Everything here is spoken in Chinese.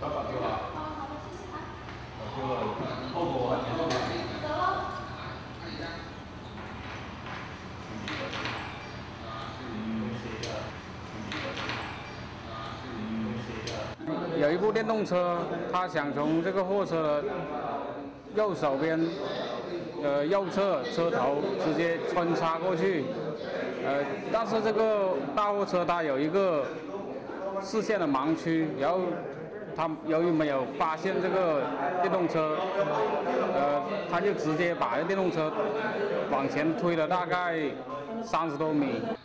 有一部电动车，他想从这个货车右手边，右侧车头直接穿插过去，但是这个大货车它有一个视线的盲区，然后他由于没有发现这个电动车，他就直接把这电动车往前推了大概30多米。